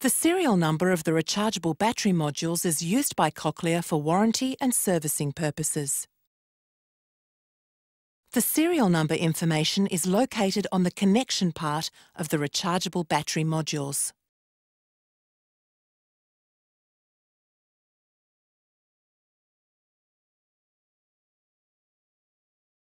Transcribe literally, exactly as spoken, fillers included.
The serial number of the rechargeable battery modules is used by Cochlear for warranty and servicing purposes. The serial number information is located on the connection part of the rechargeable battery modules.